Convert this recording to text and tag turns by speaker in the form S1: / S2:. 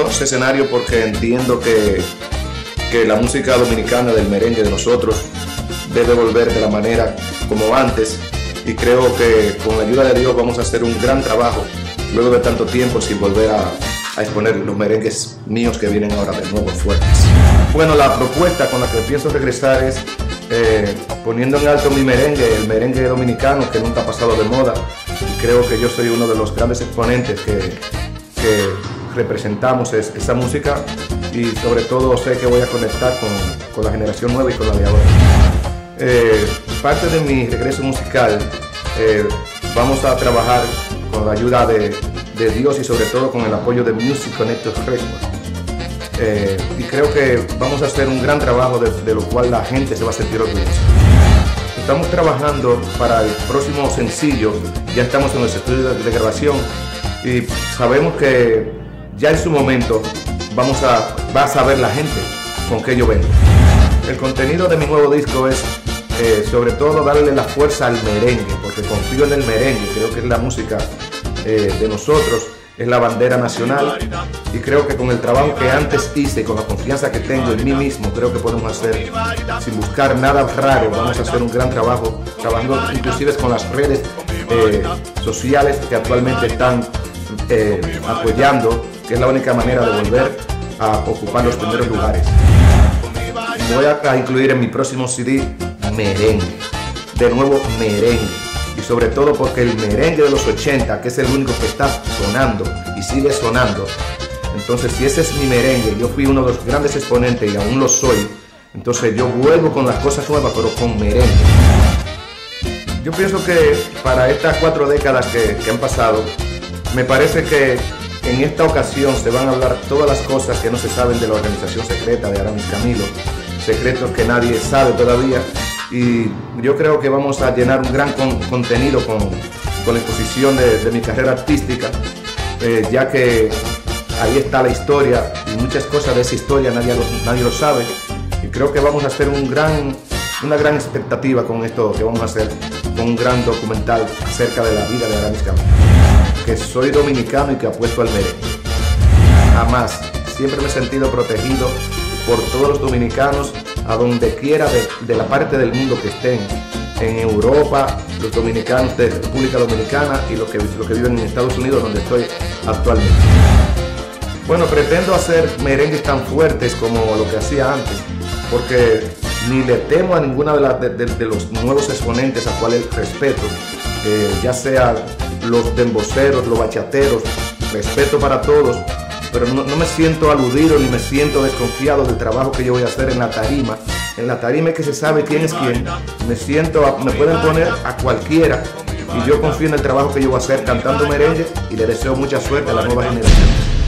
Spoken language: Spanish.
S1: los escenarios porque entiendo que la música dominicana del merengue de nosotros debe volver de la manera como antes, y creo que con la ayuda de Dios vamos a hacer un gran trabajo luego de tanto tiempo sin volver a exponer los merengues míos que vienen ahora de nuevo fuertes. Bueno, la propuesta con la que pienso regresar es poniendo en alto mi merengue, el merengue dominicano que nunca ha pasado de moda, y creo que yo soy uno de los grandes exponentes que representamos esa música, y sobre todo sé que voy a conectar con la generación nueva y con la de ahora. Parte de mi regreso musical vamos a trabajar con la ayuda de Dios y sobre todo con el apoyo de Music Connected Records, y creo que vamos a hacer un gran trabajo de lo cual la gente se va a sentir orgullosa. Estamos trabajando para el próximo sencillo, ya estamos en los estudios de grabación y sabemos que ya en su momento va a saber la gente con qué yo vengo. El contenido de mi nuevo disco es sobre todo darle la fuerza al merengue, porque confío en el merengue, creo que es la música de nosotros, es la bandera nacional, y creo que con el trabajo que antes hice, con la confianza que tengo en mí mismo, creo que podemos hacer, sin buscar nada raro, vamos a hacer un gran trabajo, trabajando inclusive con las redes sociales que actualmente están apoyando, que es la única manera de volver a ocupar los primeros lugares. Voy a incluir en mi próximo CD merengue, de nuevo merengue, y sobre todo porque el merengue de los 80, que es el único que está sonando y sigue sonando, entonces si ese es mi merengue, yo fui uno de los grandes exponentes y aún lo soy, entonces yo vuelvo con las cosas nuevas pero con merengue. Yo pienso que para estas 4 décadas que han pasado, me parece que en esta ocasión se van a hablar todas las cosas que no se saben de la organización secreta de Aramis Camilo, secretos que nadie sabe todavía, y yo creo que vamos a llenar un gran contenido con la exposición de mi carrera artística, ya que ahí está la historia y muchas cosas de esa historia nadie lo sabe, y creo que vamos a hacer una gran expectativa con esto que vamos a hacer, con un gran documental acerca de la vida de Aramis Camilo, que soy dominicano y que apuesto al merengue. Jamás, siempre me he sentido protegido por todos los dominicanos a donde quiera de la parte del mundo que estén, en Europa, los dominicanos de República Dominicana y los que viven en Estados Unidos, donde estoy actualmente. Bueno, pretendo hacer merengues tan fuertes como lo que hacía antes, porque ni le temo a ninguna de los nuevos exponentes a cuales respeto, ya sea los demboceros, los bachateros, respeto para todos, pero no me siento aludido ni me siento desconfiado del trabajo que yo voy a hacer en la tarima. En la tarima es que se sabe quién es quién, me pueden poner a cualquiera y yo confío en el trabajo que yo voy a hacer cantando merengue, y le deseo mucha suerte a la nueva generación.